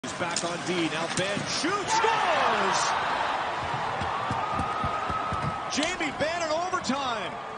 He's back on D. Now Benn shoots, scores! Jamie Benn in overtime.